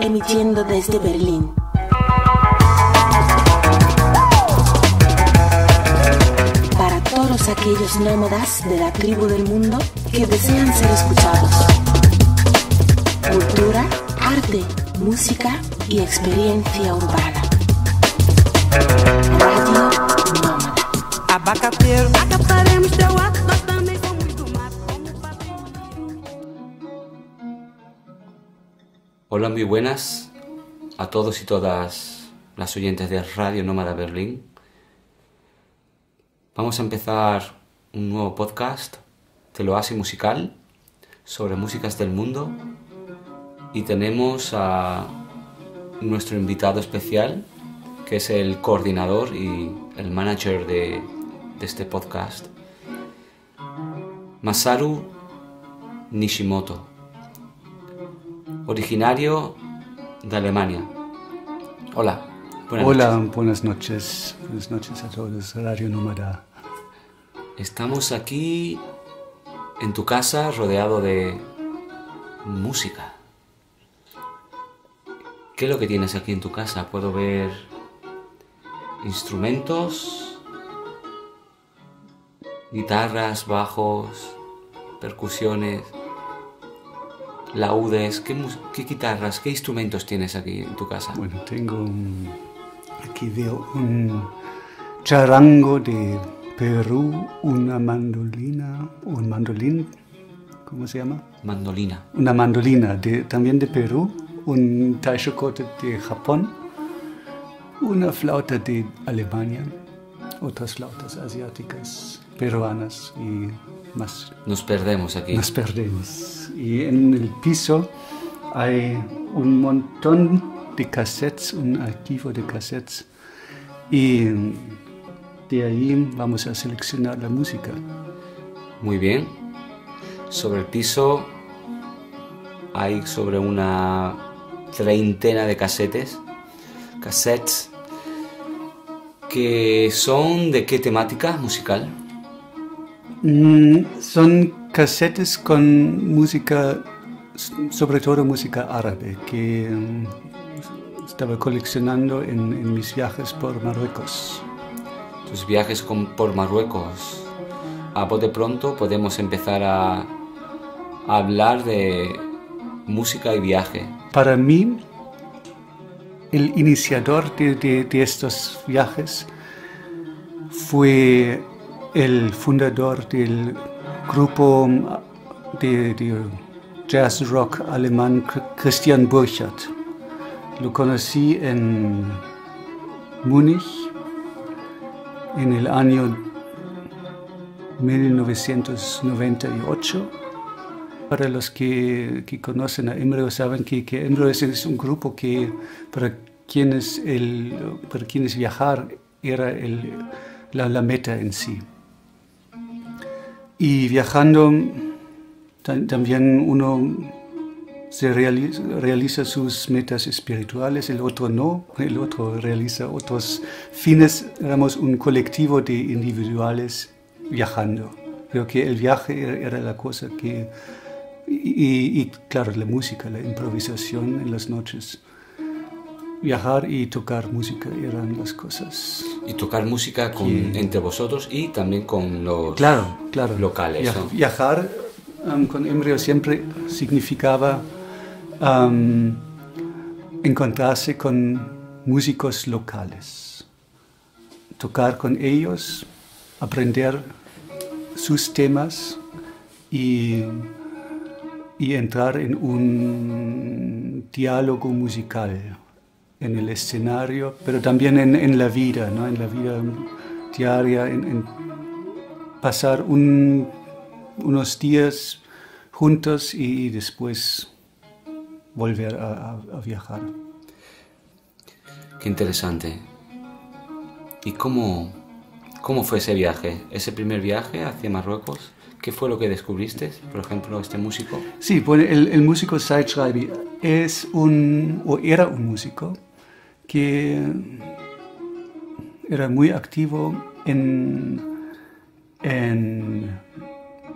emitiendo desde Berlín. Para todos aquellos nómadas de la tribu del mundo que desean ser escuchados. Cultura, arte, música y experiencia urbana. Radio Nómada. Abacateiro, acataremos teu ar, nós também somos muito mais como Hola, muy buenas a todos y todas las oyentes de Radio Nómada Berlín. Vamos a empezar un nuevo podcast del Oasis Musical sobre músicas del mundo y tenemos a nuestro invitado especial, que es el coordinador y el manager de este podcast, Masaru Nishimoto, originario de Alemania. Hola. Buenas noches. Buenas noches a todos, Radio Nómada. Estamos aquí en tu casa rodeado de música. ¿Qué es lo que tienes aquí en tu casa? Puedo ver instrumentos, guitarras, bajos, percusiones, laúdes. ¿Qué guitarras, qué instrumentos tienes aquí en tu casa? Bueno, aquí veo un charango de Perú, una mandolina, un mandolín, ¿cómo se llama? Mandolina. Una mandolina también de Perú, un taishokote de Japón, una flauta de Alemania, otras flautas asiáticas, peruanas y más. Nos perdemos aquí. Nos perdemos. Y en el piso hay un montón de cassettes, un archivo de cassettes. Y de ahí vamos a seleccionar la música. Muy bien. Sobre el piso hay sobre una treintena de cassettes que son ¿de qué temática musical? Son cassettes con música, sobre todo música árabe, que estaba coleccionando en mis viajes por Marruecos. Tus viajes por Marruecos. A bote pronto podemos empezar a hablar de música y viaje. Para mí, el iniciador de estos viajes fue el fundador del grupo de jazz rock alemán Christian Burchard. Lo conocí en Múnich en el año 1998. Para los que conocen a Embryo saben que Embryo es un grupo que para quienes viajar era la meta en sí. Y viajando también uno se realiza sus metas espirituales, el otro no, el otro realiza otros fines. Éramos un colectivo de individuales viajando. Creo que el viaje era la cosa que... Y claro, la música, la improvisación en las noches. Viajar y tocar música eran las cosas. Y tocar música entre vosotros y también con los locales. ¿No? Viajar con Embryo siempre significaba encontrarse con músicos locales. Tocar con ellos, aprender sus temas y entrar en un diálogo musical en el escenario, pero también en la vida, ¿no? En la vida diaria, en pasar unos días juntos y después volver a viajar. Qué interesante. ¿Y cómo fue ese viaje, ese primer viaje hacia Marruecos? ¿Qué fue lo que descubriste, por ejemplo, este músico? Sí, bueno, el músico Said Schreibi era un músico que era muy activo en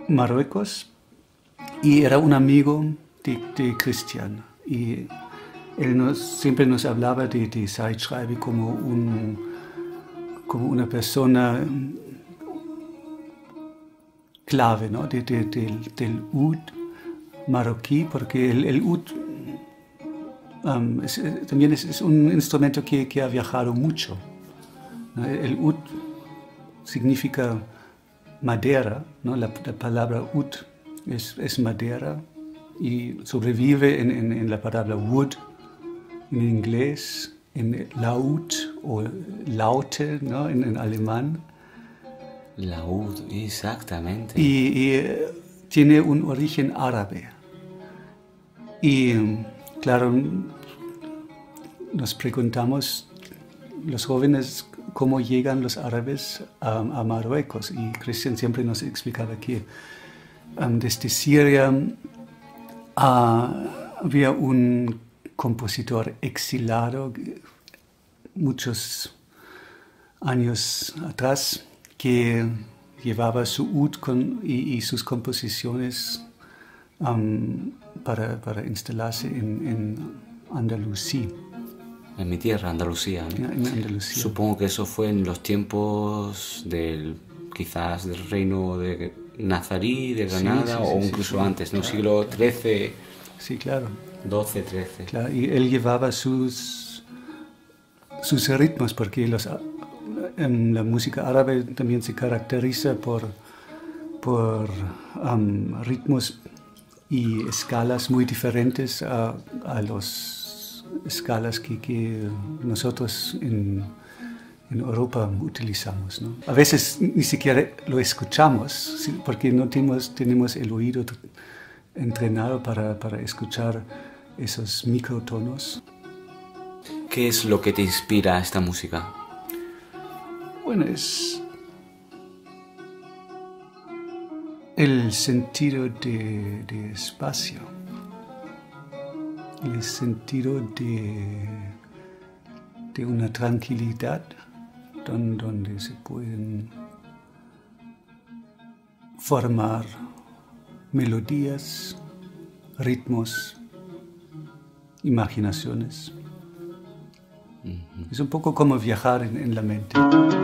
Marruecos y era un amigo de Christian. Y él siempre nos hablaba de Said Schreiber como una persona clave, ¿no? del oud marroquí, porque el oud también es un instrumento que ha viajado mucho, ¿no? El oud significa madera, ¿no? La palabra oud es madera y sobrevive en la palabra wood en inglés, en laut o laute, ¿no? en alemán. Laúd, exactamente. Y tiene un origen árabe. Y claro, nos preguntamos los jóvenes cómo llegan los árabes a Marruecos. Y Cristian siempre nos explicaba que desde Siria había un compositor exilado muchos años atrás que llevaba su oud y sus composiciones para instalarse en Andalucía. En mi tierra, Andalucía, ¿no? En Andalucía. Supongo que eso fue en los tiempos quizás del reino de Nazarí, de Granada, o incluso antes, ¿no? Claro. Siglo XIII. Sí, claro. 12, 13. Claro, y él llevaba sus ritmos, porque en la música árabe también se caracteriza por ritmos y escalas muy diferentes a las escalas que nosotros en Europa utilizamos, ¿no? A veces ni siquiera lo escuchamos, porque no tenemos el oído entrenado para escuchar esos microtonos. ¿Qué es lo que te inspira a esta música? Bueno, es el sentido de espacio, el sentido de una tranquilidad donde se pueden formar melodías, ritmos, imaginaciones. Es un poco como viajar en la mente.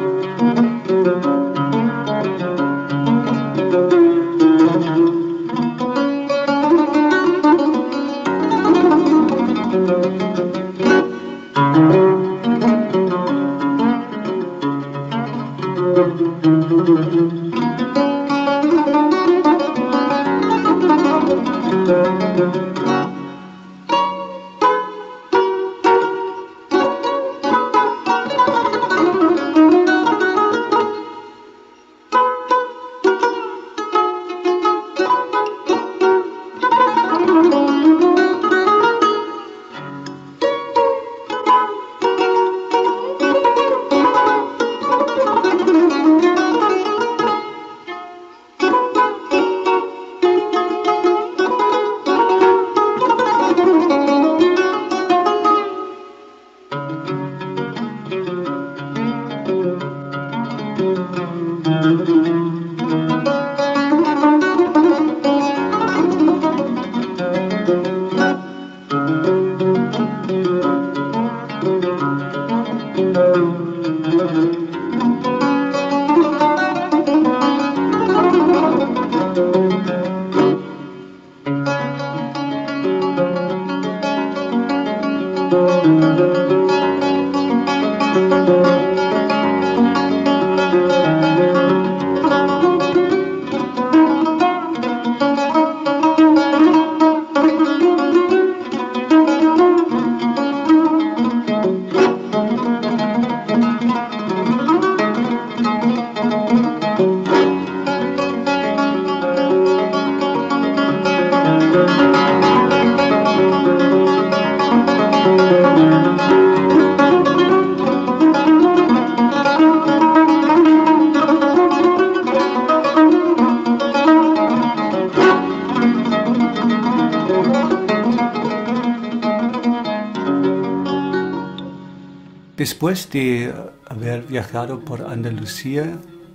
Después de haber viajado por Andalucía,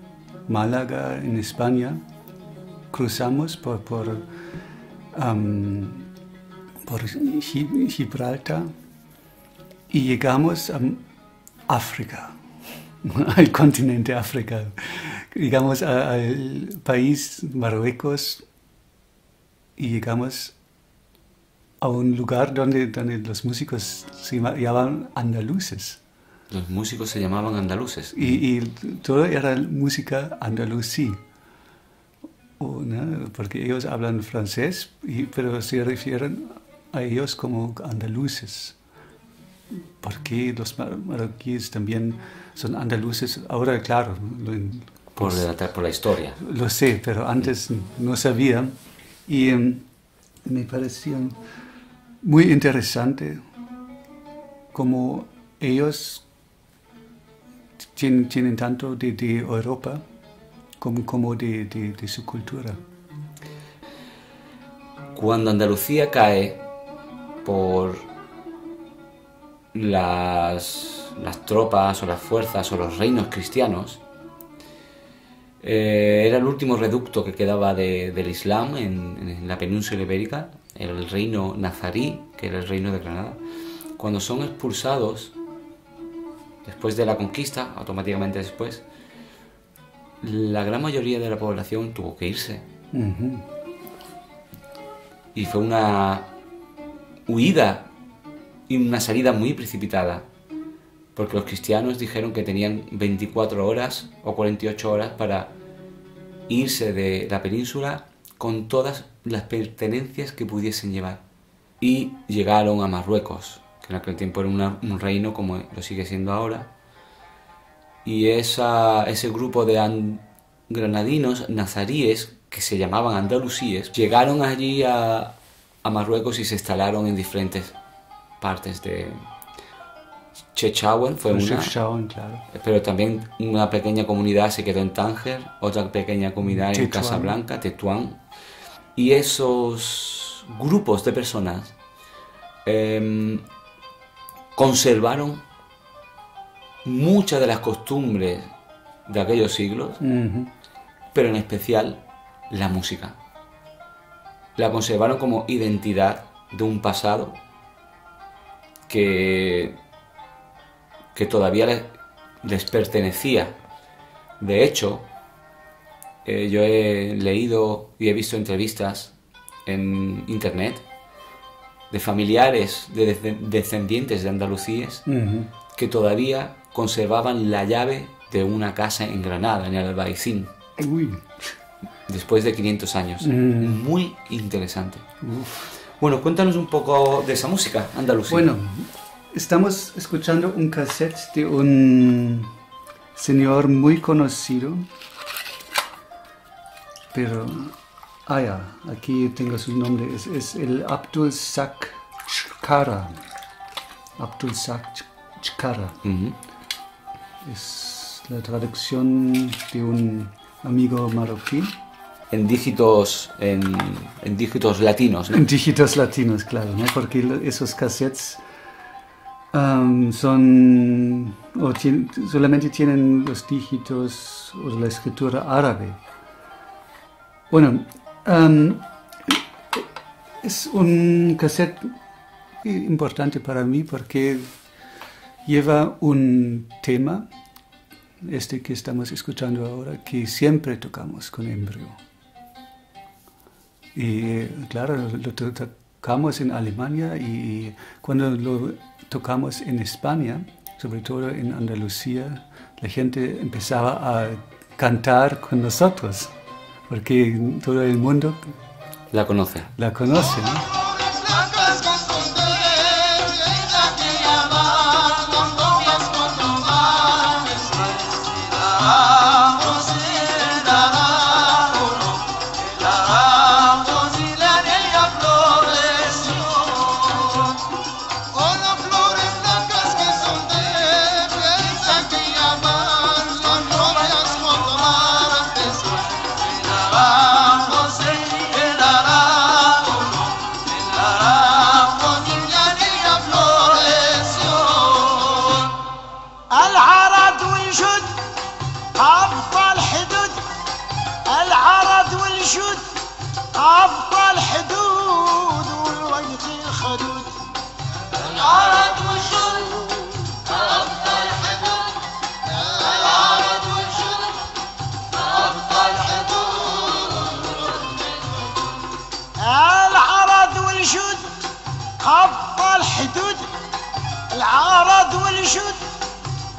Málaga, en España, cruzamos por Gibraltar y llegamos a África, al continente África. Llegamos al país Marruecos y llegamos a un lugar donde los músicos se llamaban andaluces. Los músicos se llamaban andaluces. Y todo era música andalusí, ¿no? Porque ellos hablan francés, pero se refieren a ellos como andaluces. Porque los marroquíes también son andaluces. Ahora, claro, Por la historia. lo sé, pero antes no sabía. Y me parecía muy interesante como ellos tienen tanto de Europa como de su cultura. Cuando Andalucía cae por las tropas o las fuerzas o los reinos cristianos, era el último reducto que quedaba del Islam en la península ibérica, era el reino nazarí, que era el reino de Granada. Cuando son expulsados, después de la conquista, automáticamente después, la gran mayoría de la población tuvo que irse. Uh-huh. Y fue una huida y una salida muy precipitada, porque los cristianos dijeron que tenían 24 horas o 48 horas para irse de la península con todas las pertenencias que pudiesen llevar. Y llegaron a Marruecos, que en aquel tiempo era un reino como lo sigue siendo ahora. Y ese grupo de granadinos nazaríes, que se llamaban andalusíes, llegaron allí a Marruecos y se instalaron en diferentes partes de Chefchaouen, fue una, Chefchaouen, claro. Pero también una pequeña comunidad se quedó en Tánger, otra pequeña comunidad en Tetuán. Casablanca, Tetuán. Y esos grupos de personas conservaron muchas de las costumbres de aquellos siglos, Uh-huh. pero en especial la música. La conservaron como identidad de un pasado que todavía les pertenecía. De hecho, yo he leído y he visto entrevistas en internet de familiares, de descendientes de andalucíes, Uh-huh. que todavía conservaban la llave de una casa en Granada, en el Albaicín, Uy. después de 500 años. Muy interesante. Uf. Bueno, cuéntanos un poco de esa música andalusí. Bueno, estamos escuchando un cassette de un señor muy conocido, pero aquí tengo su nombre, es el Abdul Sak Chkara. Abdul Sak Chkara. Ujú. Es la traducción de un amigo marroquí. En dígitos latinos, ¿no? En dígitos latinos, claro, ¿no? Porque esos cassettes solamente tienen los dígitos o la escritura árabe. Bueno, es un cassette importante para mí porque lleva un tema, este que estamos escuchando ahora, que siempre tocamos con Embryo. Y claro, lo tocamos en Alemania y cuando lo tocamos en España, sobre todo en Andalucía, la gente empezaba a cantar con nosotros, porque todo el mundo La conoce. la conoce, ¿no? العرض والجد أبطال حدود العرض والجد أبطال حدود والوقت الخدود العرض والجد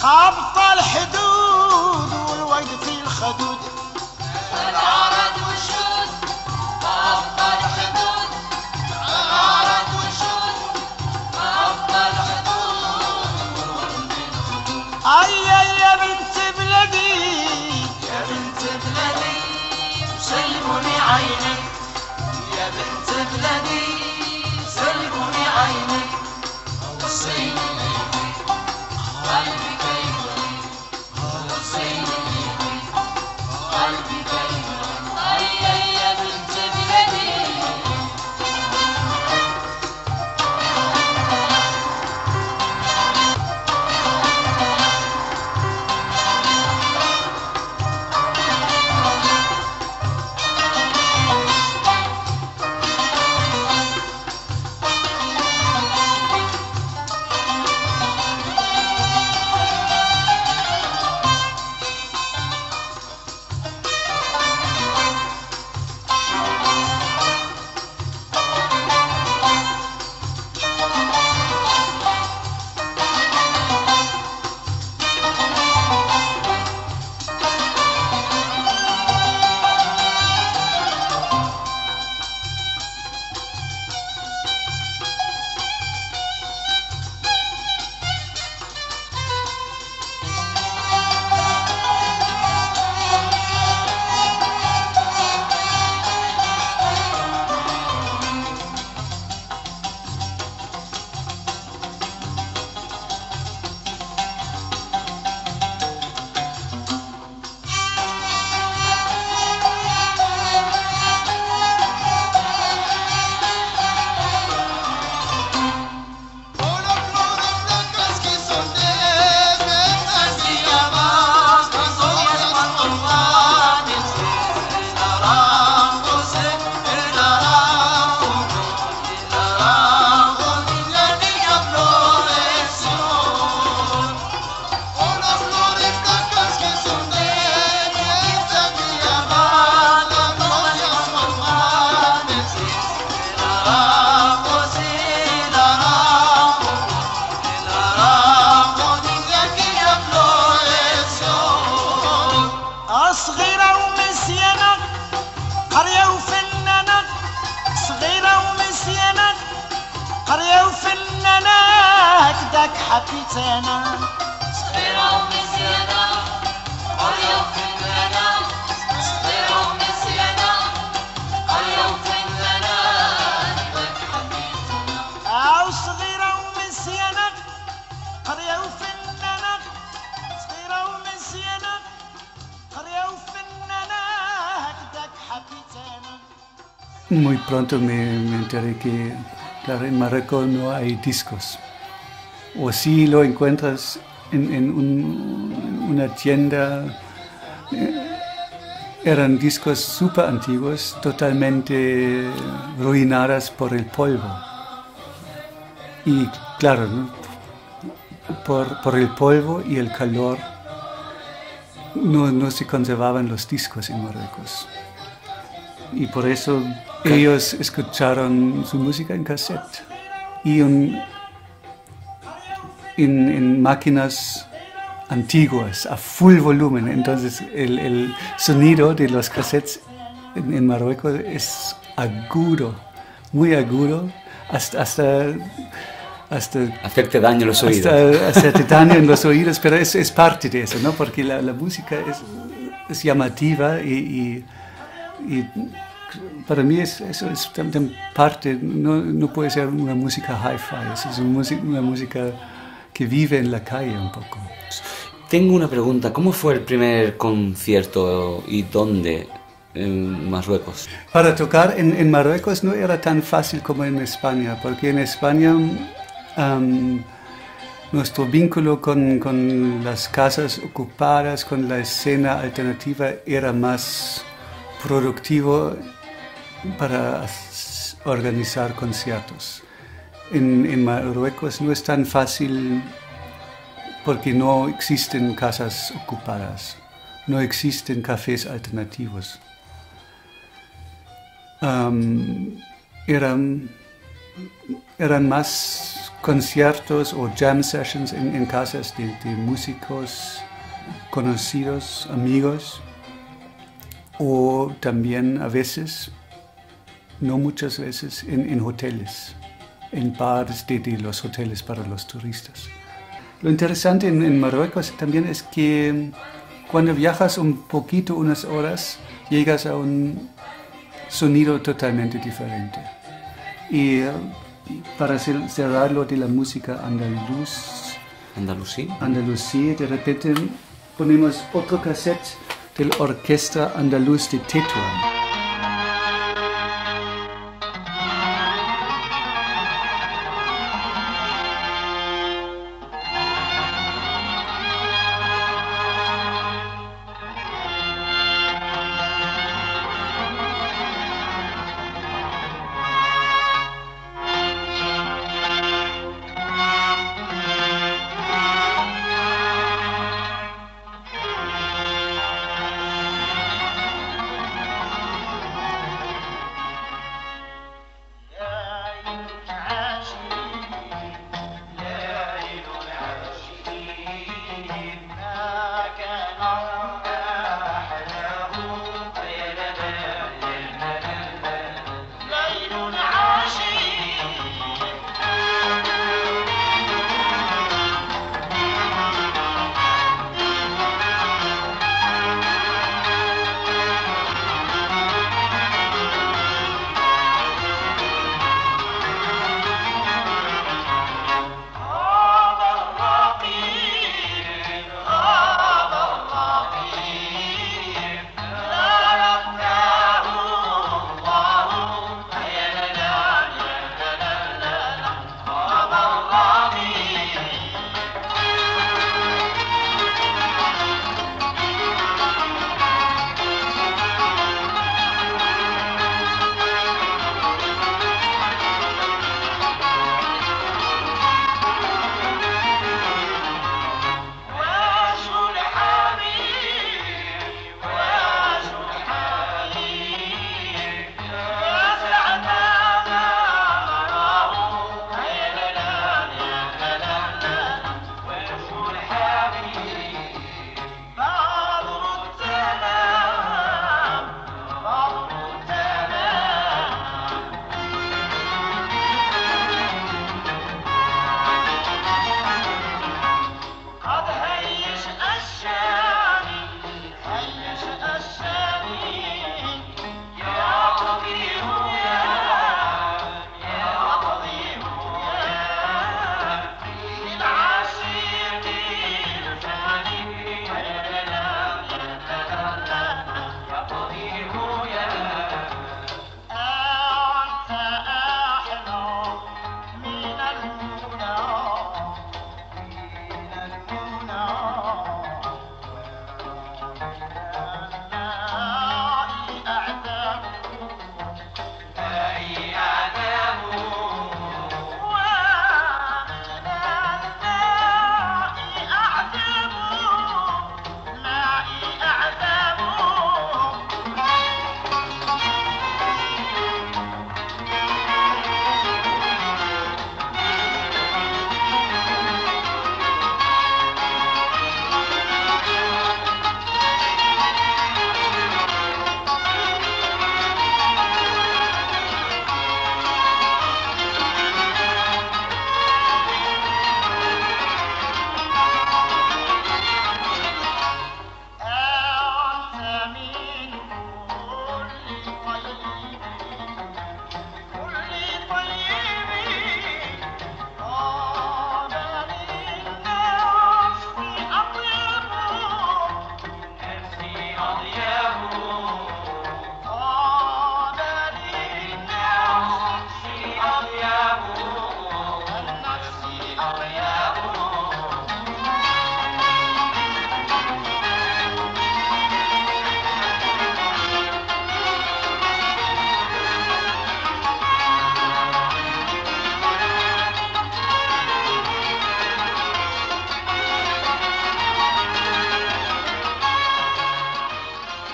خابط الحدود والويد في الخدود العرض والشوز خابط الحدود العرض والشوز خابط الحدود والويد في الخدود اي يا بنت بلدي يا بنت بلدي سلموني عينك يا بنت بلدي سلموني عينك وصيني قلبي كيفني وصيني قلبي كيفني أي يا بنت بلدي صغيرة ومسيانة قرية وفنانة صغيرة ومسيانة قرية وفنانة هكداك حبيت أنا صغيرة ومزيانة قرية وفنانة صغيرة ومزيانة قرية وفنانة هكداك حبيتنا أو صغيرة ومسيانة قرية وفنانة صغيرة ومسيانة قرية وفنانة هكداك حبيت أنا. Muy pronto me enteré que, claro, en Marruecos no hay discos. O si lo encuentras en una tienda, eran discos súper antiguos, totalmente arruinadas por el polvo. Y claro, ¿no? por el polvo y el calor no se conservaban los discos en Marruecos. Y por eso ellos escucharon su música en cassette y en máquinas antiguas, a full volumen. Entonces el sonido de los cassettes en Marruecos es agudo, muy agudo, hasta Hacerte daño en los oídos. hacerte daño en los oídos, pero es parte de eso, ¿no? Porque la música es llamativa y para mí eso es también parte, no puede ser una música hi-fi, es una música que vive en la calle un poco. Tengo una pregunta, ¿cómo fue el primer concierto y dónde en Marruecos? Para tocar en Marruecos no era tan fácil como en España, porque en España nuestro vínculo con las casas ocupadas, con la escena alternativa, era más productivo para organizar conciertos. En Marruecos no es tan fácil porque no existen casas ocupadas, no existen cafés alternativos. Eran más conciertos o jam sessions en casas de músicos conocidos, amigos, o también a veces, no muchas veces, en hoteles, en bares de los hoteles para los turistas. Lo interesante en Marruecos también es que cuando viajas un poquito, unas horas, llegas a un sonido totalmente diferente. Y para cerrar lo de la música andalusí, de repente ponemos otro cassette de la Orquesta Andaluz de Tetuán.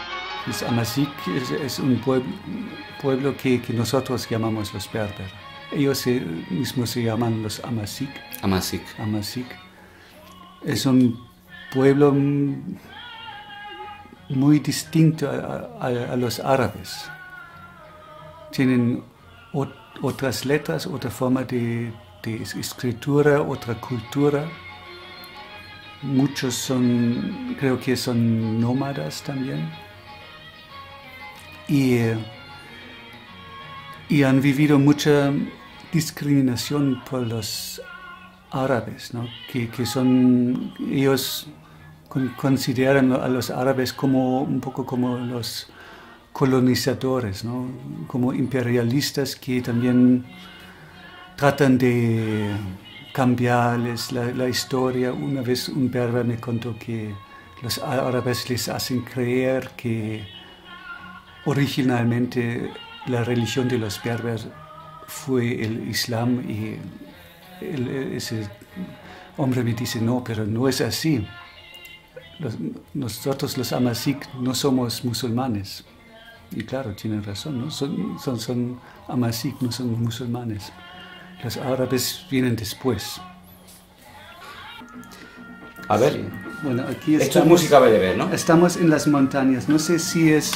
Amazic es un pueblo que nosotros llamamos los berber. ellos mismos se llaman los Amazigh. Amazigh. Es un pueblo muy distinto a los árabes. Tienen otras letras, otra forma de escritura, otra cultura. Muchos creo que son nómadas también. Y han vivido mucha discriminación por los árabes, ¿no? Ellos consideran a los árabes como un poco como los colonizadores, ¿no? Como imperialistas que también tratan de cambiarles la historia. Una vez un berber me contó que los árabes les hacen creer que originalmente la religión de los berberes fue el Islam, y ese hombre me dice, no, pero no es así. Nosotros los Amazigh no somos musulmanes. Y claro, tienen razón, ¿no? Son Amazigh, no son musulmanes. Los árabes vienen después. A ver, Sí. Bueno, aquí esto es música bereber, ¿no? Estamos en las montañas. No sé si es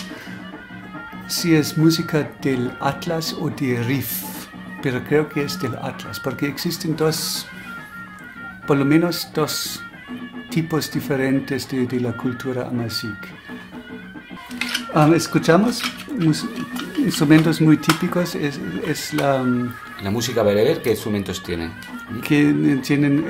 música del Atlas o de Rif, pero creo que es del Atlas, porque existen por lo menos dos tipos diferentes de la cultura Amazigh. Escuchamos instrumentos muy típicos, es la música bereber, ¿qué instrumentos tienen? que tienen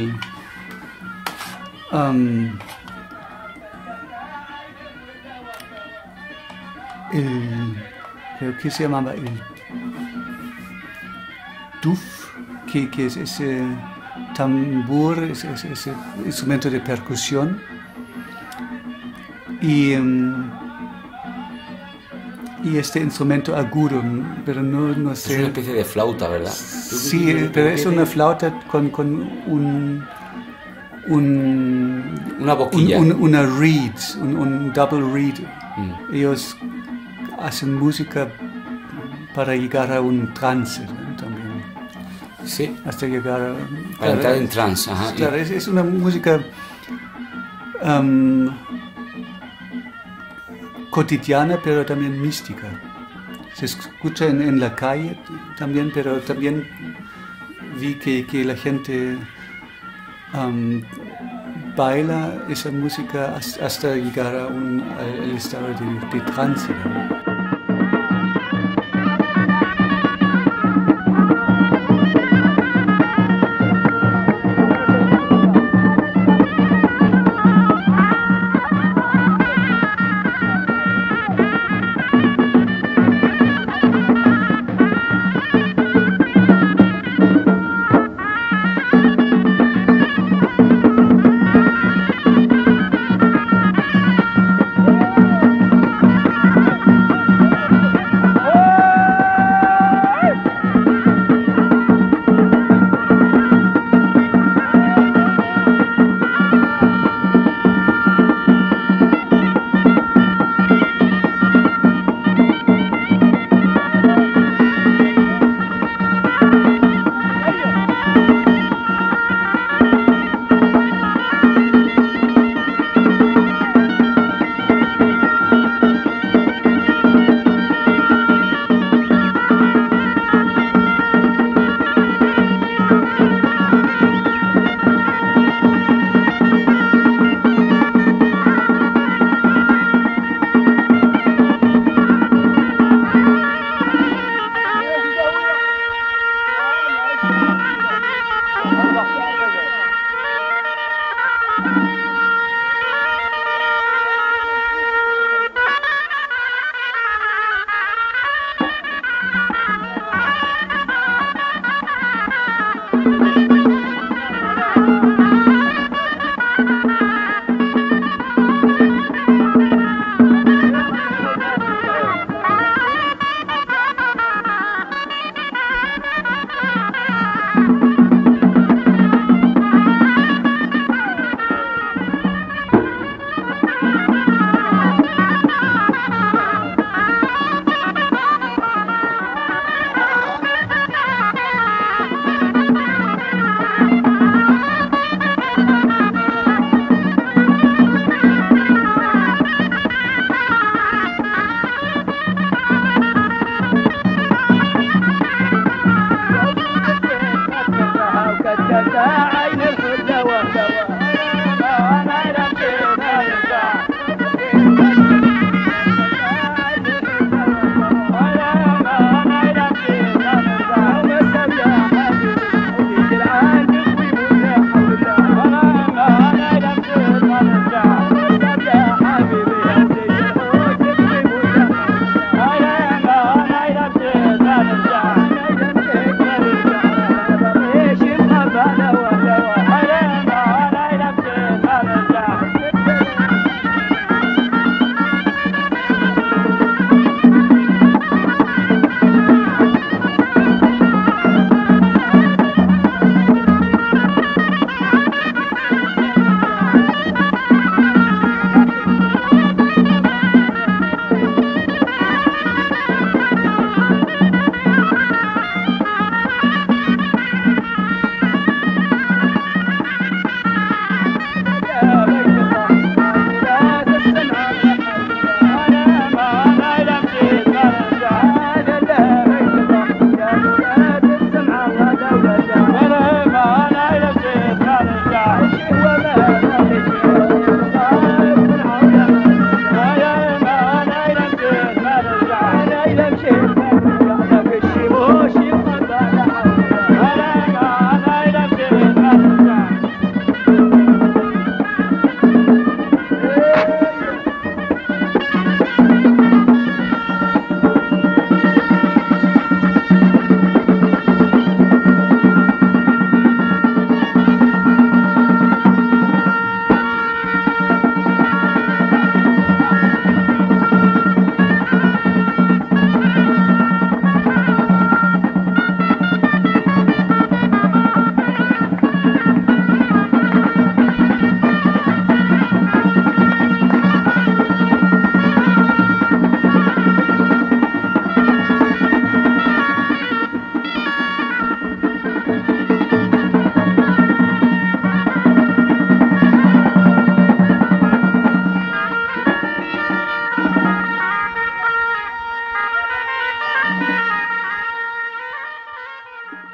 creo que se llamaba el duf, que es ese tambor, ese instrumento de percusión, y este instrumento agudo, pero no sé. Es una especie de flauta, ¿verdad? Sí, pero es una flauta con una boquilla. Una reed, un double reed. Ellos hacen música para llegar a un trance, ¿no? También. Sí. Hasta llegar a... Para entrar en trance, ajá. Claro, es una música cotidiana, pero también mística. Se escucha en la calle también, pero también vi que la gente baila esa música hasta llegar al estado de trance, ¿no?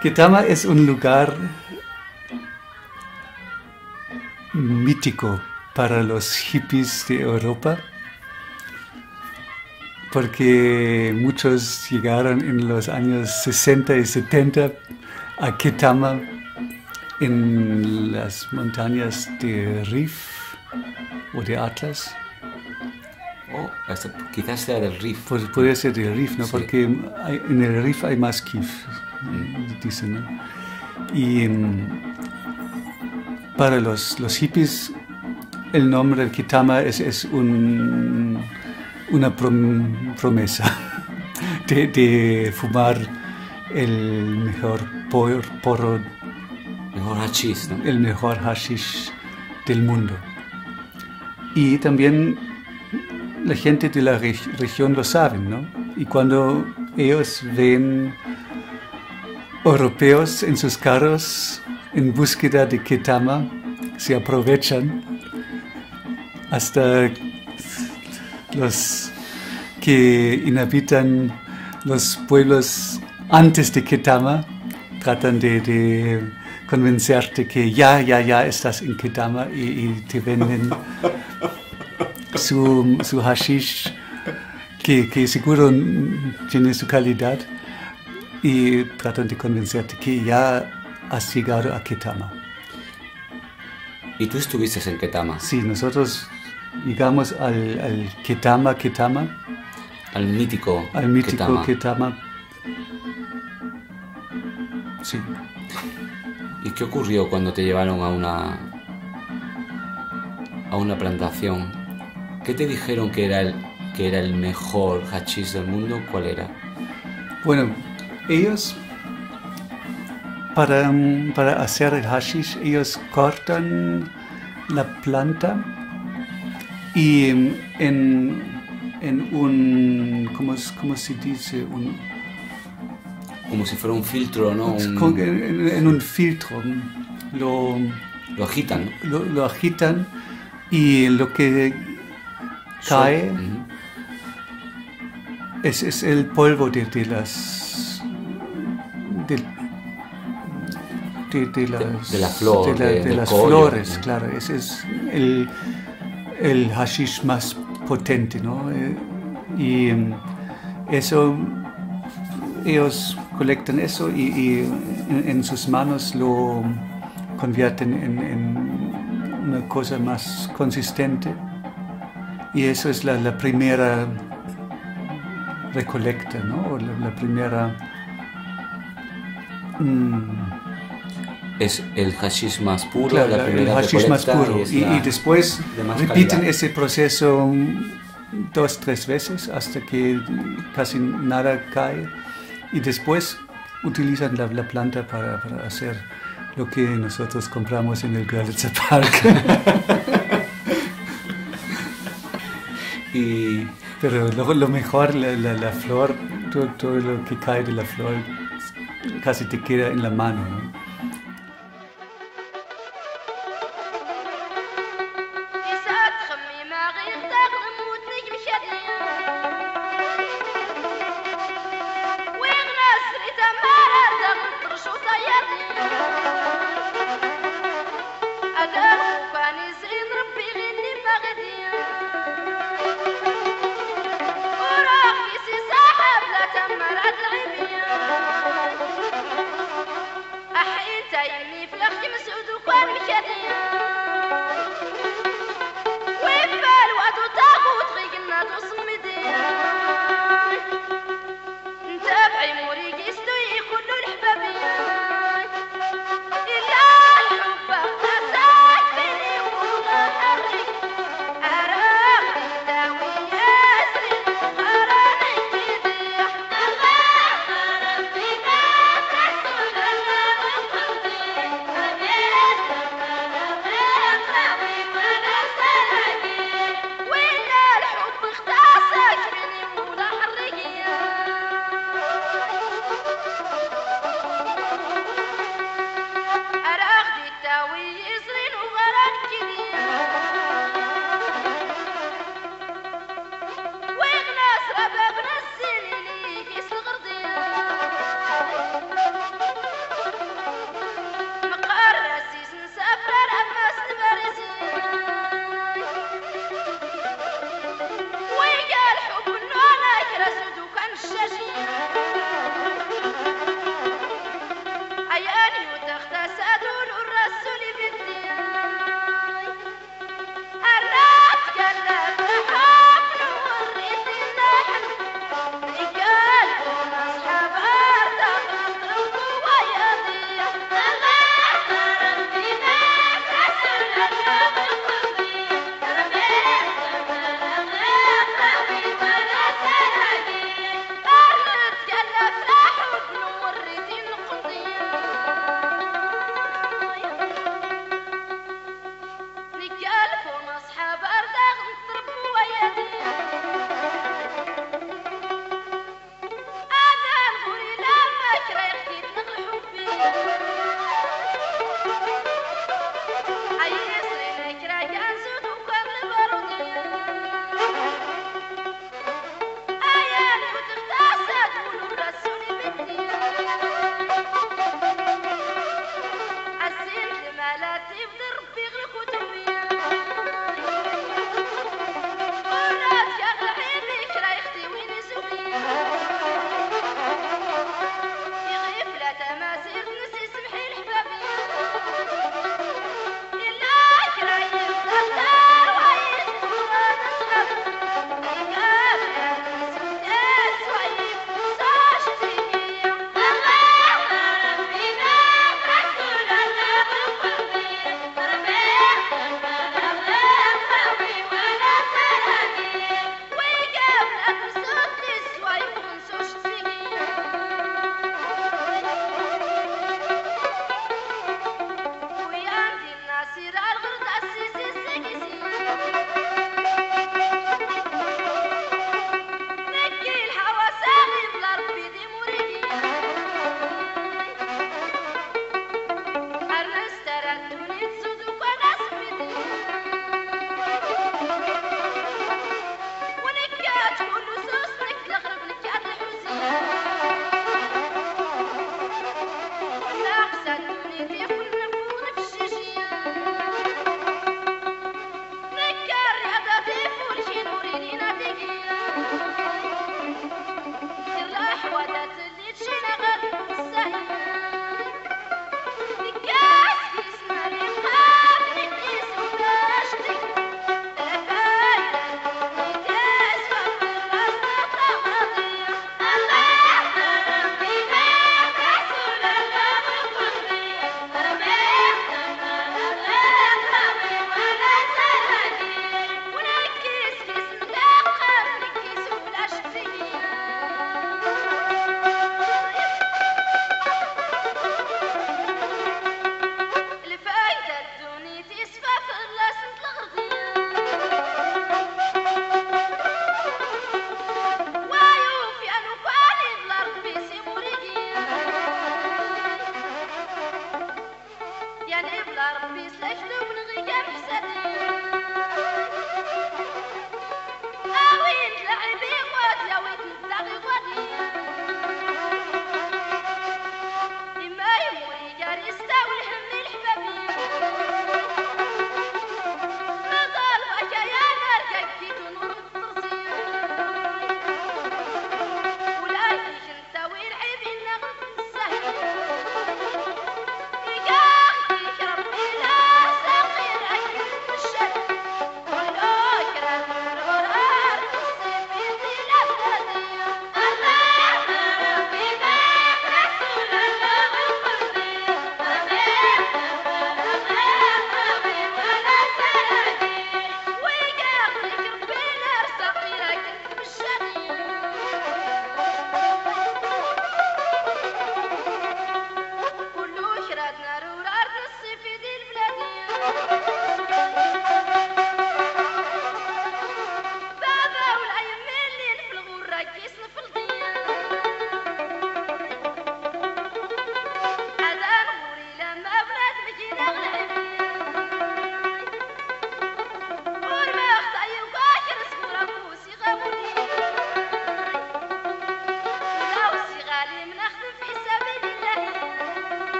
Ketama es un lugar mítico para los hippies de Europa, porque muchos llegaron en los años 60 y 70 a Ketama en las montañas de Rif o de Atlas. Quizás sea del Rif. Podría ser del Rif, ¿no? Sí. Porque en el Rif hay más kif, dicen, ¿no? Y para los hippies el nombre de Ketama es una promesa de fumar el mejor porro, Mejor hachís, ¿no? el mejor hashish del mundo. Y también la gente de la región lo saben, ¿no? Y cuando ellos ven europeos en sus carros en búsqueda de Ketama, se aprovechan. Hasta los que inhabitan los pueblos antes de Ketama tratan de convencerte que ya estás en Ketama y te venden su hashish que seguro tiene su calidad y tratan de convencerte que ya has llegado a Ketama. ¿Y tú estuviste en Ketama? Sí, nosotros llegamos al Ketama, Al mítico Ketama. Sí. ¿Y qué ocurrió cuando te llevaron a una plantación? ¿Qué te dijeron que era el mejor hachís del mundo? ¿Cuál era? Bueno, ellos para hacer el hashish, ellos cortan la planta y en un, ¿cómo se dice? Como si fuera un filtro, ¿no? En un filtro lo agitan, ¿no? lo agitan y lo que cae es el polvo de las flores, claro. Ese es el hashish más potente, ¿no? Y eso, ellos colectan eso y en sus manos lo convierten en una cosa más consistente. Y eso es la primera recolecta, ¿no? La primera... Es el hashish más puro, claro, la primera el hashish más recolecta, puro. Y después de más repiten calidad. ese proceso 2-3 veces hasta que casi nada cae. Y después utilizan la planta para hacer lo que nosotros compramos en el Görlitzer Park. Pero lo mejor, la flor, todo lo que cae de la flor casi te queda en la mano, ¿no? أحب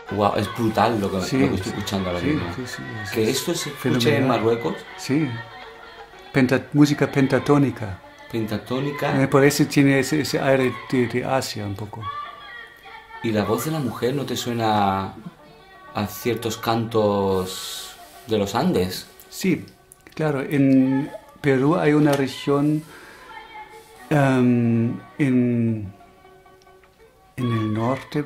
Wow, es brutal lo que Sí, estoy escuchando ahora sí, mismo. sí, sí, Que esto se escuche en fenomenal. Marruecos, Sí, música pentatónica. pentatónica, Por eso tiene ese aire de Asia un poco. y la voz de la mujer no te suena a ciertos cantos de los Andes. Sí, claro, en Perú hay una región en el norte,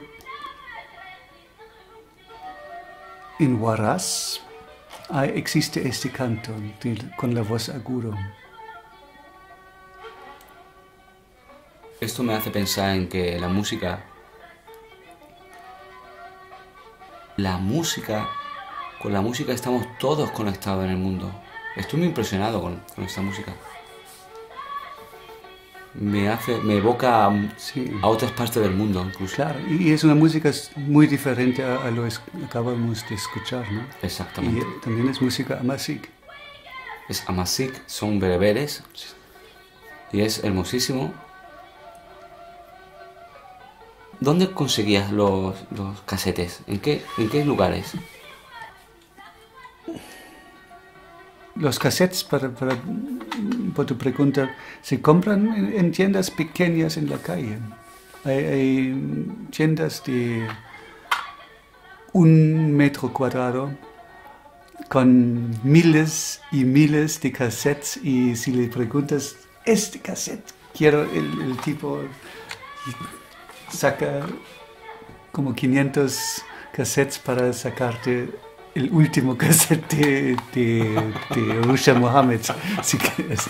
en Huaraz, existe este canto con la voz aguda. Esto me hace pensar en que la música, con la música estamos todos conectados en el mundo. Estoy muy impresionado con esta música. Me evoca Sí. a otras partes del mundo incluso. Claro, y es una música muy diferente a lo que acabamos de escuchar, ¿no? Exactamente. Y también es música amazigh. Es amazigh, son bereberes y es hermosísimo. ¿Dónde conseguías los casetes? ¿En qué lugares? Los cassettes, por tu pregunta, se compran en tiendas pequeñas en la calle. Hay tiendas de 1 metro cuadrado con miles y miles de cassettes, y si le preguntas, este cassette, quiero el tipo saca como 500 cassettes para sacarte el último cassette de Rusha Mohammed, si quieres.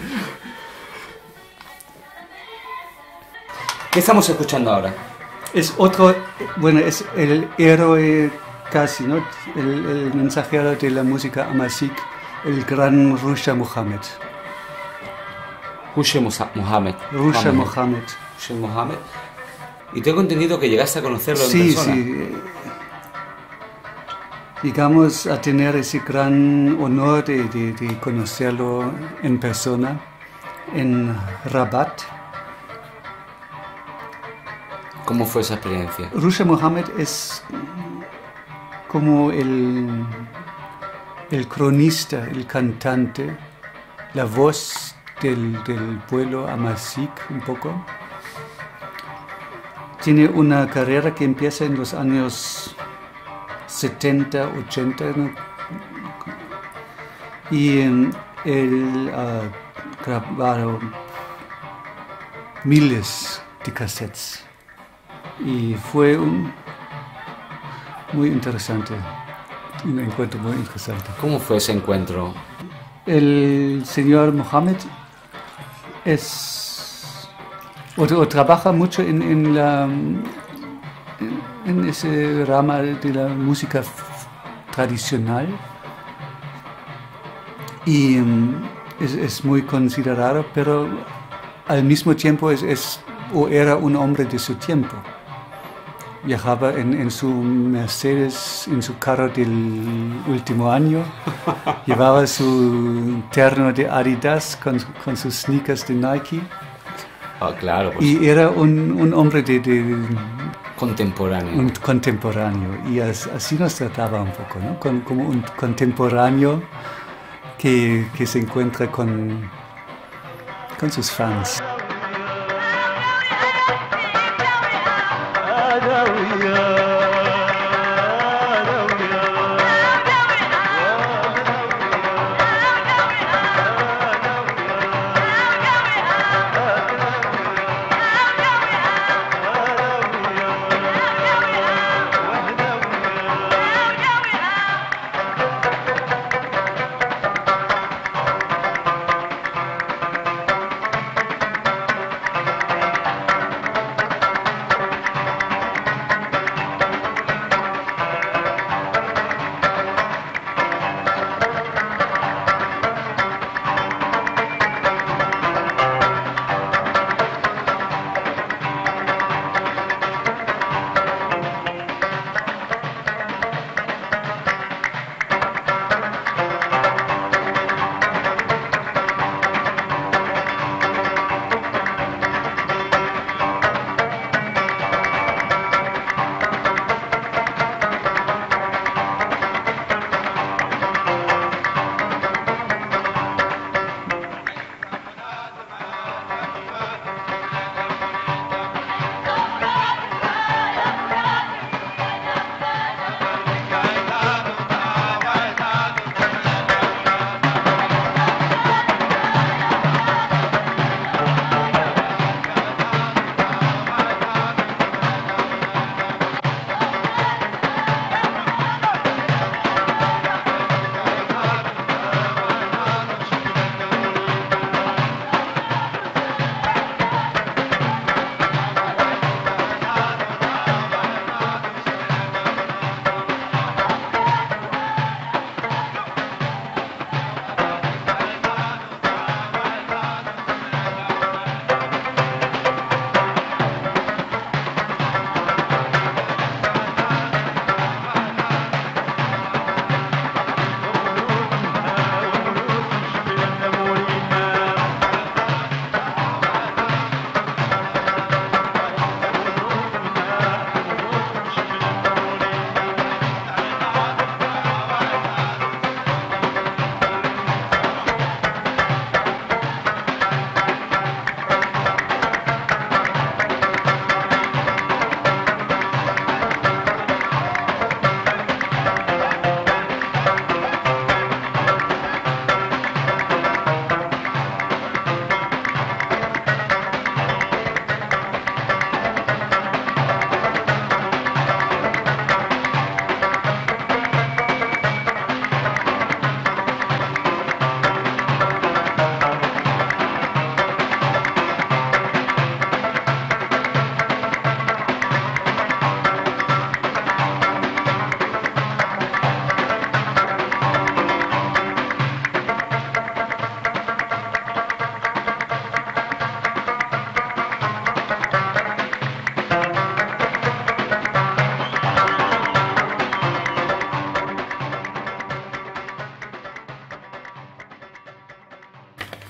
¿Qué estamos escuchando ahora? Es otro, bueno, es el héroe casi, ¿no? El mensajero de la música amazigh, el gran Rusha Mohammed. Rusha Mohammed. Rusha Mohammed. Rusha Mohammed. Y tengo entendido que llegaste a conocerlo en Sí, persona. sí. Llegamos a tener ese gran honor de conocerlo en persona en Rabat. ¿Cómo fue esa experiencia? Rusha Mohammed es como el cronista, el cantante, la voz del pueblo amazigh un poco. Tiene una carrera que empieza en los años 70, 80, ¿no? Y él ha grabado miles de cassettes. Y fue muy interesante, un encuentro muy interesante. ¿Cómo fue ese encuentro? El señor Mohammed o trabaja mucho en ese rama de la música tradicional, y es muy considerado, pero al mismo tiempo era un hombre de su tiempo. Viajaba en su Mercedes, en su carro del último año, llevaba su terno de Adidas con sus sneakers de Nike. Ah, claro, pues, Y era un hombre contemporáneo. un contemporáneo, y así nos trataba un poco, ¿no? Como un contemporáneo que se encuentra con sus fans.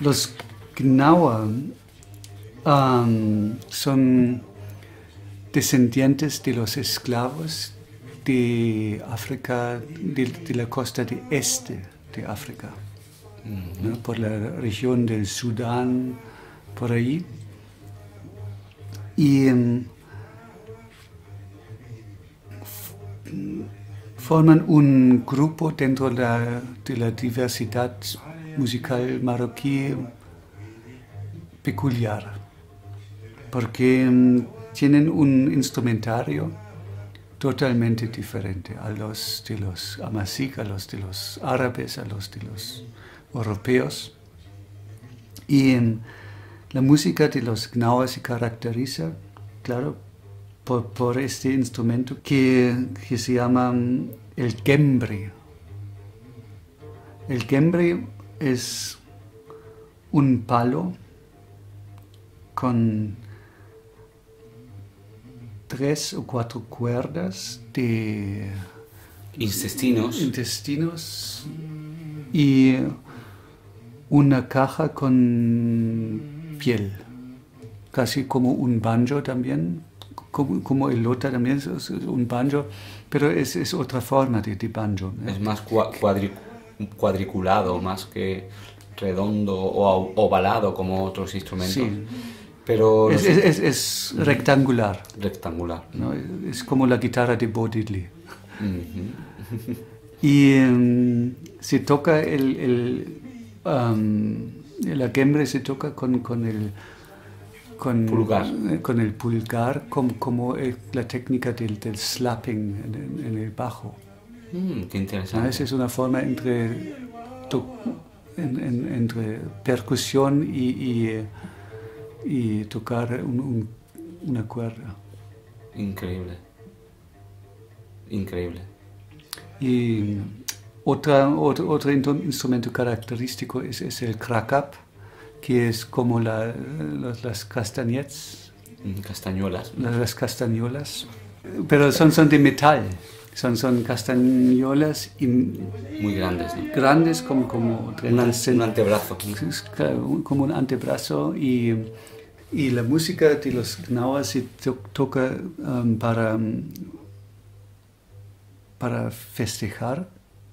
Los Gnawa son descendientes de los esclavos de África, de la costa de este de África, ¿no? Por la región del Sudán, por ahí. Y forman un grupo dentro de la diversidad musical marroquí peculiar, porque tienen un instrumentario totalmente diferente a los de los amazigh, a los de los árabes, a los de los europeos. Y la música de los Gnawa se caracteriza, claro, por este instrumento que se llama el gembri. El gembri es un palo con 3 o 4 cuerdas de intestinos y una caja con piel, casi como un banjo también, como el lota también es un banjo, pero es otra forma de banjo, ¿no? Es más cuadriculado, más que redondo o ovalado como otros instrumentos. Sí. Pero es rectangular. Rectangular. ¿No? Es como la guitarra de Bo Diddley. Uh-huh. Y se toca la gembri se toca con el pulgar como la técnica del slapping en el bajo. Qué interesante. Esa es una forma entre percusión y tocar una cuerda. Increíble. Increíble. Y otro instrumento característico es el krakap, que es como las castañets. Castañuelas. Las castañuelas. Pero son de metal. Son castañuelas muy grandes, ¿no? Grandes como un antebrazo. Como un antebrazo. Y la música de los Gnawa se toca para festejar,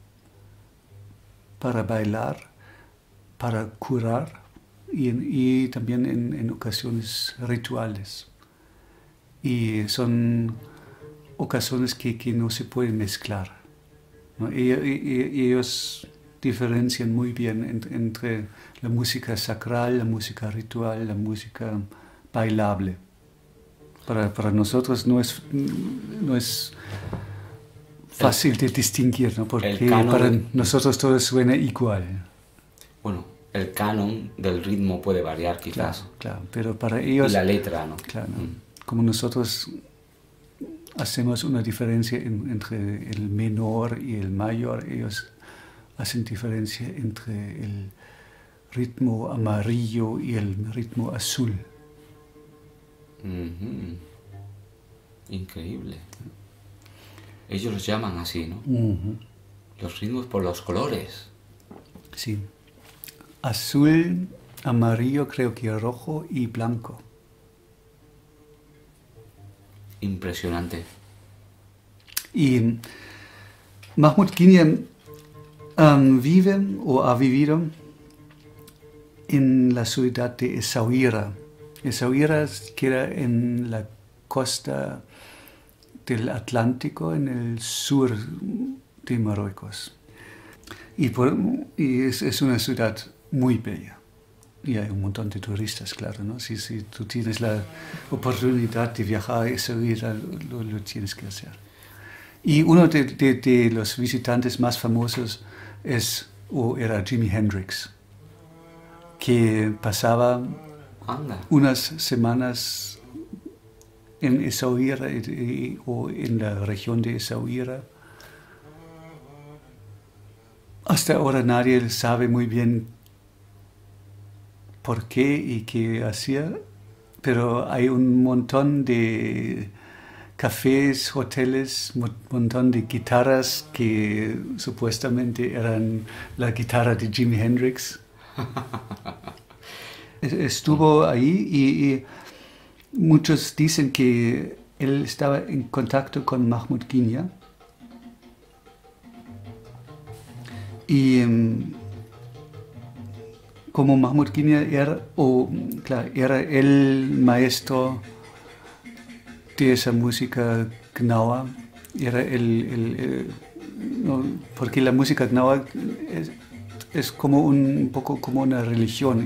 para bailar, para curar y también en ocasiones rituales. Y son ocasiones que no se pueden mezclar, ¿no? Ellos diferencian muy bien entre la música sacral, la música ritual, la música bailable. Para nosotros no es fácil de distinguir, ¿no? Porque para nosotros todo suena igual. Bueno, el canon del ritmo puede variar quizás. Claro, pero para ellos... Y la letra, ¿no? Claro, como nosotros hacemos una diferencia entre el menor y el mayor, ellos hacen diferencia entre el ritmo amarillo y el ritmo azul. Uh-huh. Increíble. Ellos los llaman así, ¿no? Uh-huh. Los ritmos por los colores. Sí. Azul, amarillo, creo que rojo y blanco. Impresionante. Y Mahmoud Guinea vive o ha vivido en la ciudad de Essaouira. Essaouira queda en la costa del Atlántico, en el sur de Marruecos. Y es una ciudad muy bella. Y hay un montón de turistas, claro, ¿no? Si tú tienes la oportunidad de viajar a Essaouira, lo tienes que hacer. Y uno de los visitantes más famosos era Jimi Hendrix, que pasaba unas semanas en Essaouira o en la región de Essaouira. Hasta ahora nadie sabe muy bien por qué y qué hacía, pero hay un montón de cafés, hoteles, un montón de guitarras que supuestamente eran la guitarra de Jimi Hendrix. Estuvo ahí y muchos dicen que él estaba en contacto con Mahmoud Guinia y como Mahmoud Guinia era el maestro de esa música gnawa, era porque la música gnawa es como un poco como una religión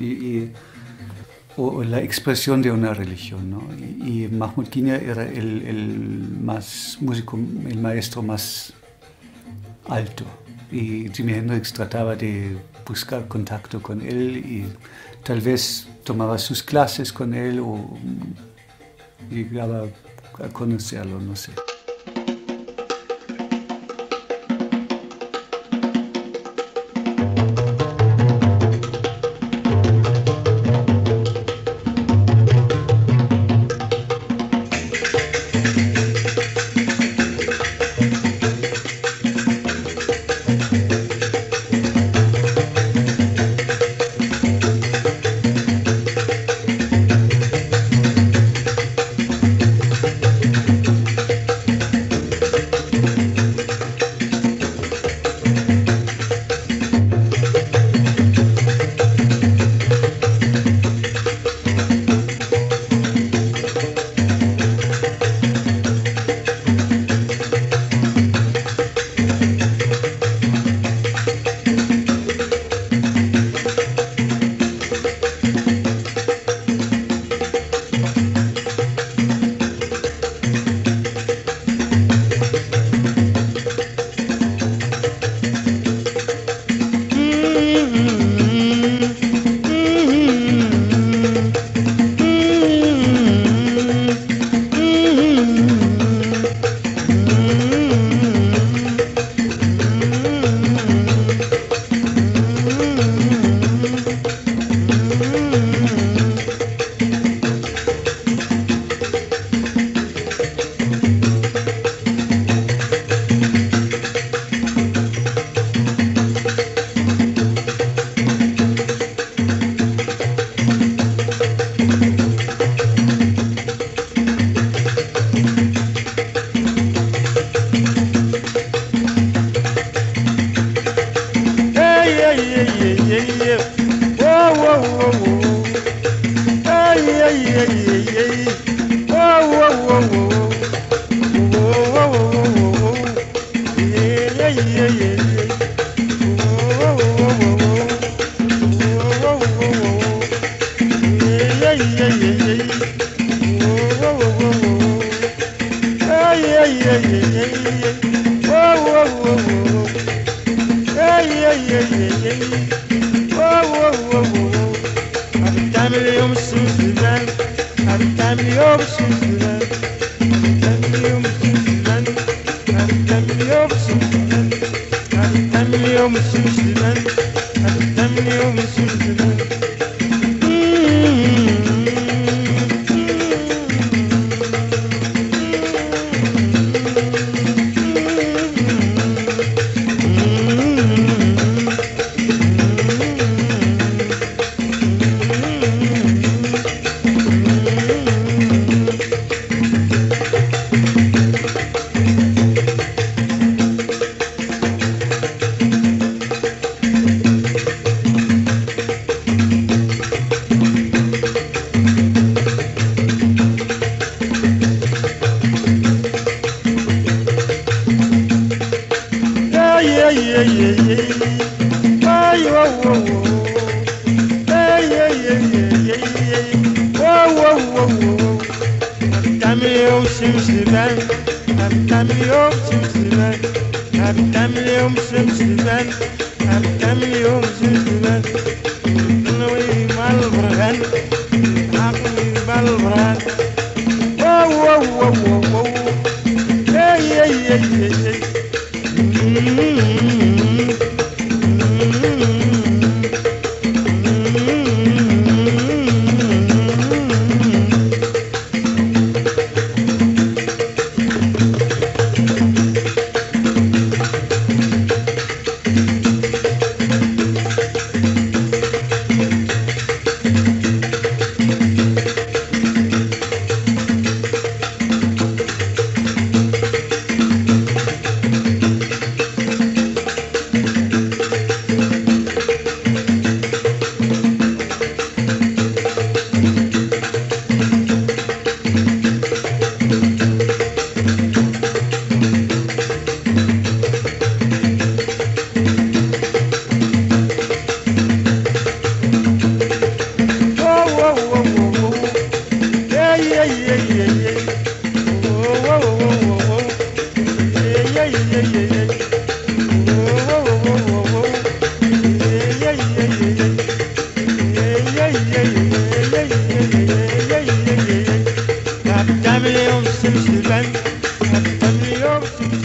o la expresión de una religión, ¿no? Y Mahmoud Guinia era el maestro más alto. Y Jimi Hendrix trataba de buscar contacto con él y tal vez tomaba sus clases con él o llegaba a conocerlo, no sé.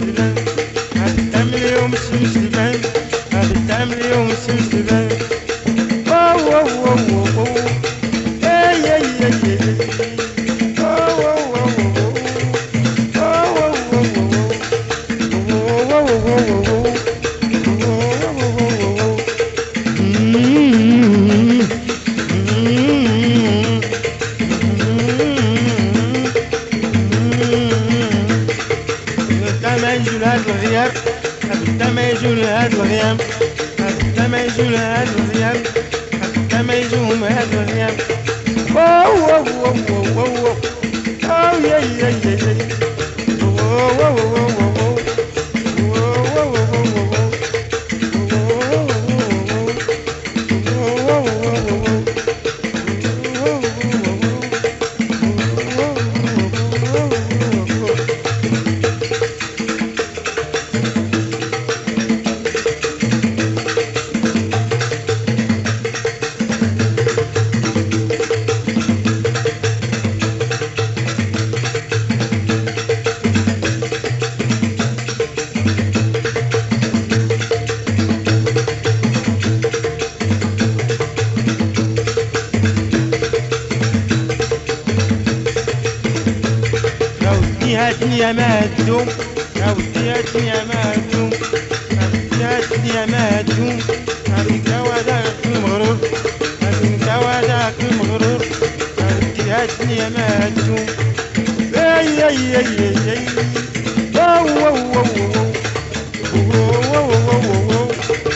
سمسبان هذه تعمل يوم سمسبان هذه تعمل يوم سمسبان واو واو واو واو اي اي اي اي واو واو واو واو واو واو واو واو الغياب حتى ما يجون هاد الغياب حتى ما يجون هاد الغياب حتى ما يجون هاد الغياب واو واو واو واو واو واو يا يا يا يا واو واو واو واو الدنيا ما تدوم يا ودي الدنيا ما تدوم يا الدنيا ما تدوم هذيك وداك المغرور هذيك وداك المغرور ودي الدنيا ما تدوم اي اي اي اي واو واو واو واو واو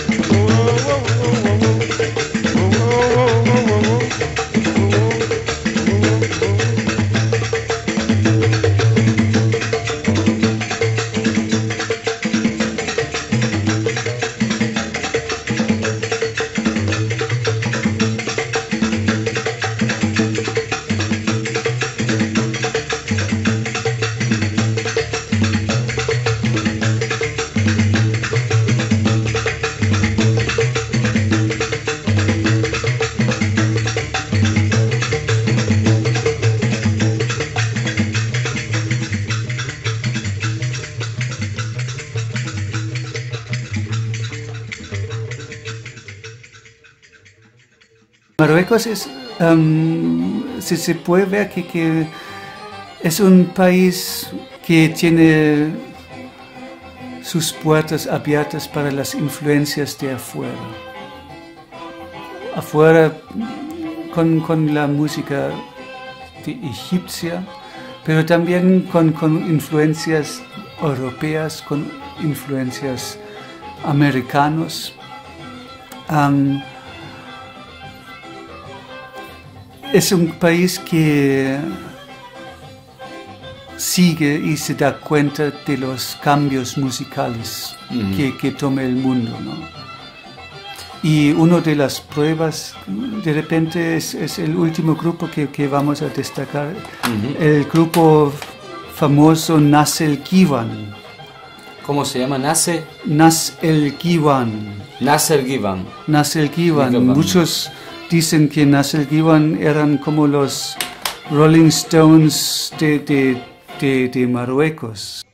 Marruecos es, se puede ver que es un país que tiene sus puertas abiertas para las influencias de afuera. Afuera con la música egipcia, pero también con influencias europeas, con influencias americanos. Es un país que sigue y se da cuenta de los cambios musicales que toma el mundo, ¿no? Y una de las pruebas, de repente, es el último grupo que vamos a destacar, el grupo famoso Nas El Givan. ¿Cómo se llama? Nas El Givan. Nas El Givan. Nas El Givan. Muchos dicen que Nas El Givan eran como los Rolling Stones de Marruecos.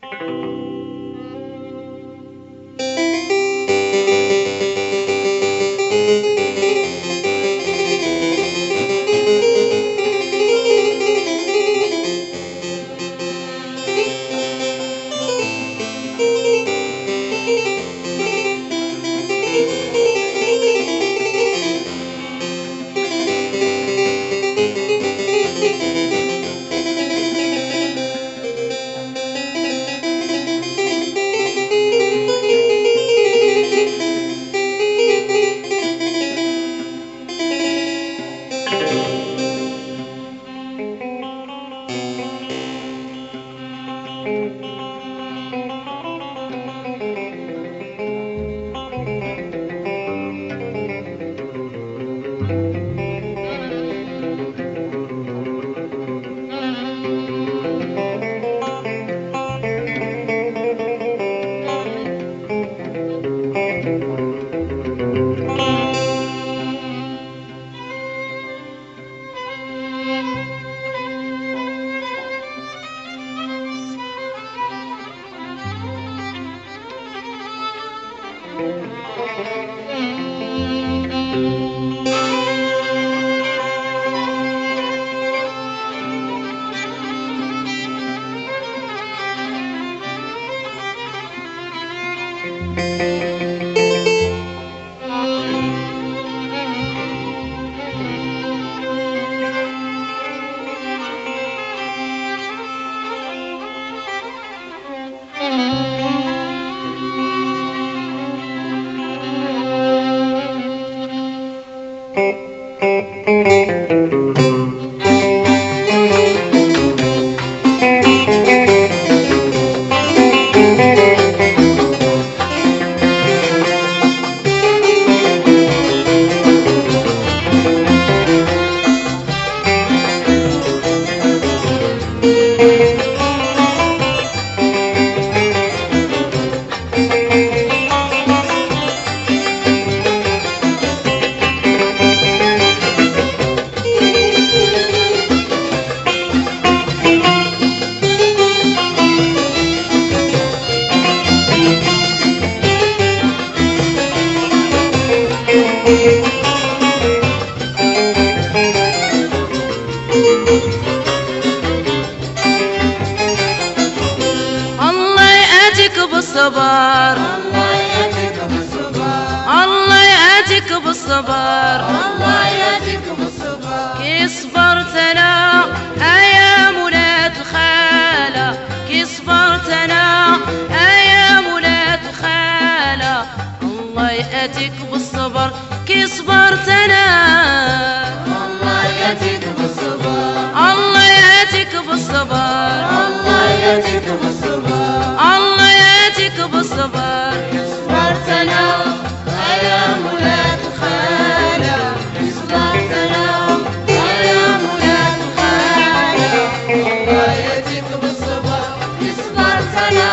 الله يأتيك بالصبر الله يأتيك بالصبر الله يأتيك بالصبر الله يأتيك بالصبر كي صبرت انا ايام ولاد الخالة كي صبرت انا ايام ولاد الخالة الله يأتيك بالصبر كي صبرت انا الله يأتيك بالصبر الله يأتيك بالصبر الله يأتيك بالصبر الله يأتيك بالصبر صبرت أنا أيام ولاد الخالة صبرت أنا أيام ولاد الخالة الله يأتيك بالصبر صبرت أنا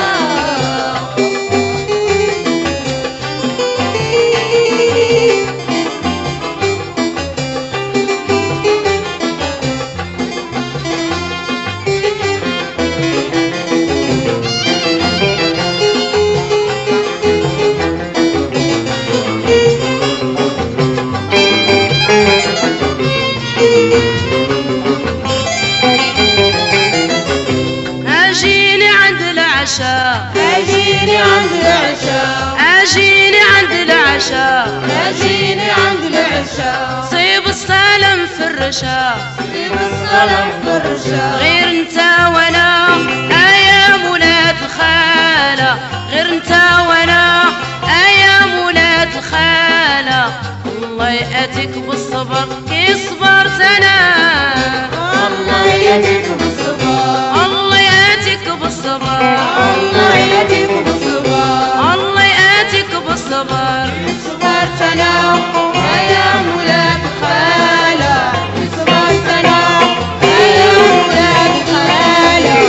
اجيني عند العشاء أجيني عند العشاء اجيني عند العشاء أجيني عند العشاء صيب السلام في الرشا سيب الصلاة فرشا غير انت وانا ايام ولاد الخالة غير انت وانا ايام ولاد الخالة الله يأتيك بالصبر كي صبرت انا الله يأتيك بالصبر الله يأتيك بالصبر الله يأتيك بالصبر الله يأتيك بالصبر صبرت أنا أيام ولاد الخالة صبرت أنا أيام ولاد الخالة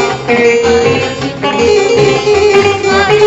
صبرت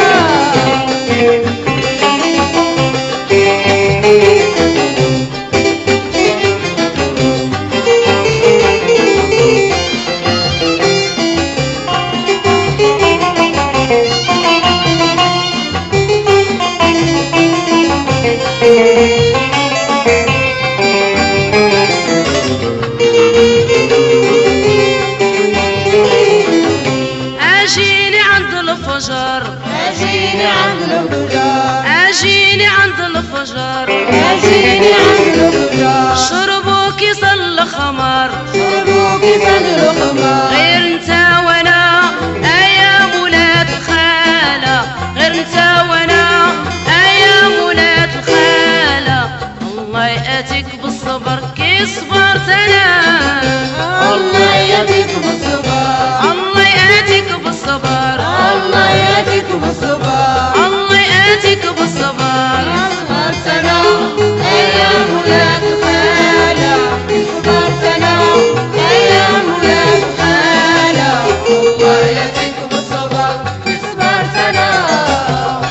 اجيني عند الفجر أجيني عند الفجار اجيني عند الفجر أجيني عند الفجار شربوا كيس الخمر شربوك صدر خمار غير انت وانا ايام ولاد الخالة غير انت وانا ايام ولاد الخالة الله يأتيك بالصبر كي صبرت انا الله يأتيك بالصبر الله يأتيك بالصبر الله يأتيك بالصبر الله يأتيك بالصبر صبرت أنا أيام ولاد الخالة صبرت أنا أيام ولاد الخالة الله يأتيك بالصبر صبرت أنا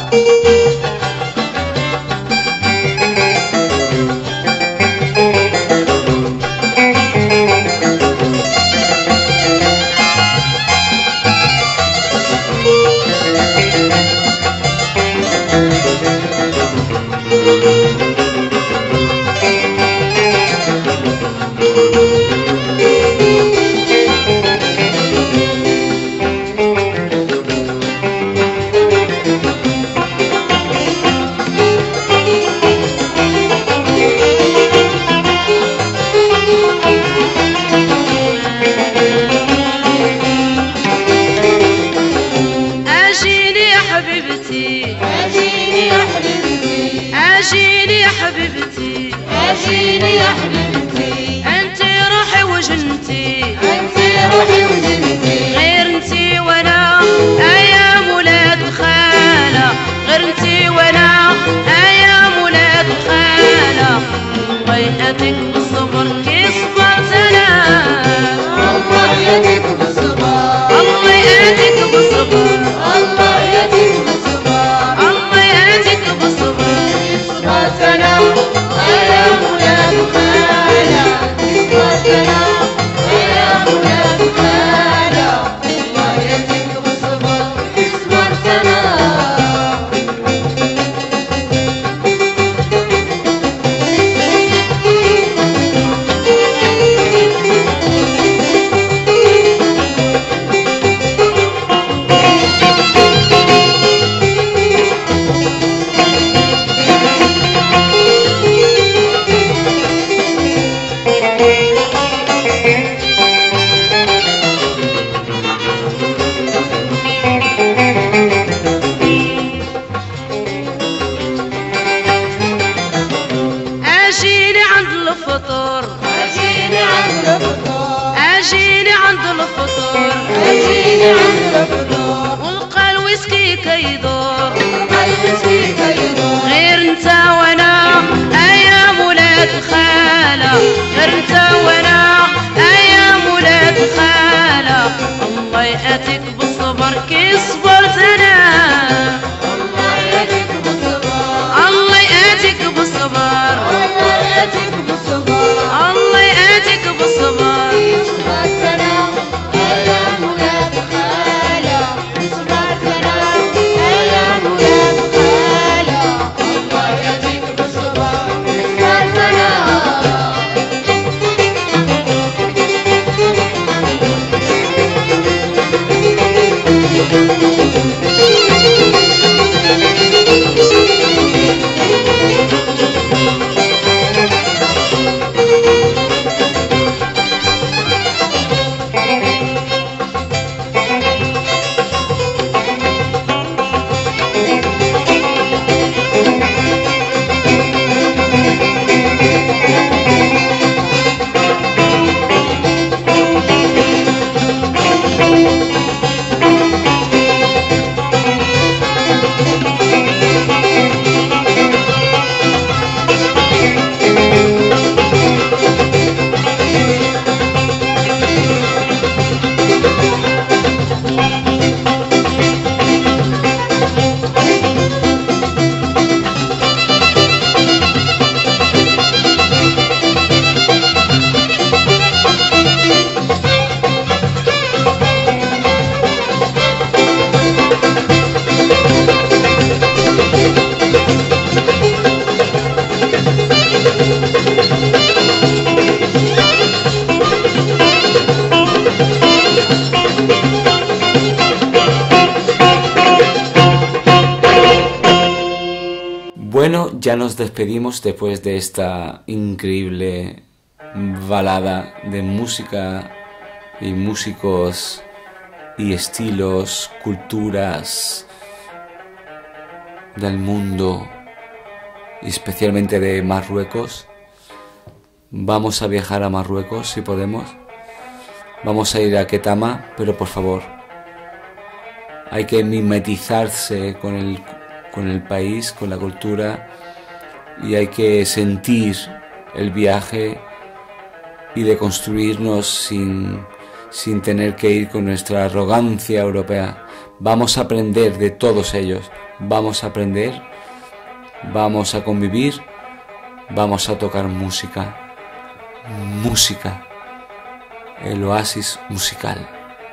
أجيني يا حبيبتي أجيني يا حبيبتي أجيني يا حبيبتي أنت روحي وجنتي أنت روحي وجنتي غير انتي وانا ايام ولاد الخالة غير انتي وانا ايام ولاد الخالة الله يهديك بالصبر كي صبرت انا الله يهديك بالصبر الله يهديك بالصبر الله يهديك بالصبر الله يهديك بالصبر صبرت أنا أيام ولاد الخالة صبرت أنا أيام ولاد الخالة الله يهديك بالصبر صبرت أنا اجيني عند الفطور أجيني عند الفطور اجيني عند الفطور أجيني عند الفطور ولقى الويسكي كيدور قلبي فيك يدور غير انت وانا ايام ولاد الخالة غير انت وانا ايام ولاد الخالة الله يأتيك بالصبر كي صبرت انا الله يهديك بالصبر الله يأتيك بالصبر الله يهديك بالصبر الله يأتيك بالصبر صبرت أنا أيام ولاد الخالة صبرت أنا أيام ولاد الخالة الله يهديك بالصبر صبرت أنا Bueno, ya nos despedimos después de esta increíble balada de música y músicos y estilos, culturas del mundo y especialmente de Marruecos. Vamos a viajar a Marruecos si podemos. Vamos a ir a Ketama, pero por favor, hay que mimetizarse con el país, con la cultura, y hay que sentir el viaje y de construirnos sin tener que ir con nuestra arrogancia europea. Vamos a aprender de todos ellos, vamos a aprender, vamos a convivir, vamos a tocar música, el oasis musical.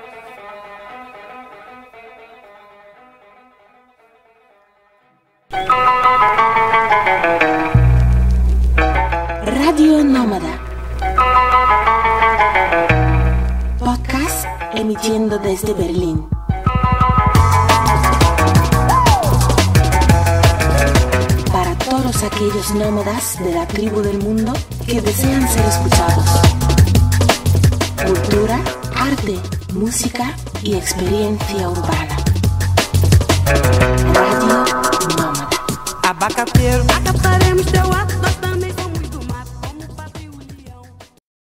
Radio Nómada. Podcast emitiendo desde Berlín. Para todos aquellos nómadas de la tribu del mundo que desean ser escuchados. Cultura, arte, música y experiencia urbana. Radio Nómada. abacateiro, acataremos teu ar.